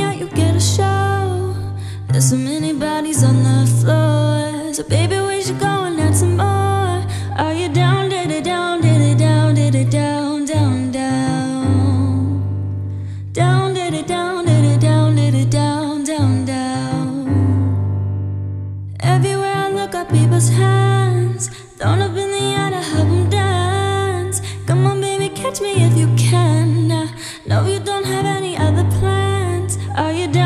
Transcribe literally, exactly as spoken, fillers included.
out, you get a show. There's so many bodies on the floor, so baby, we should go and add some more. Are you down, did it down, did it down, did it down, down, down? Down, did it down, did it down, did it down, down, down? Everywhere I look, I people's hands thrown up in the air to help them dance. Come on, baby, catch me if you can. I know you don't have any other plans. Are you down?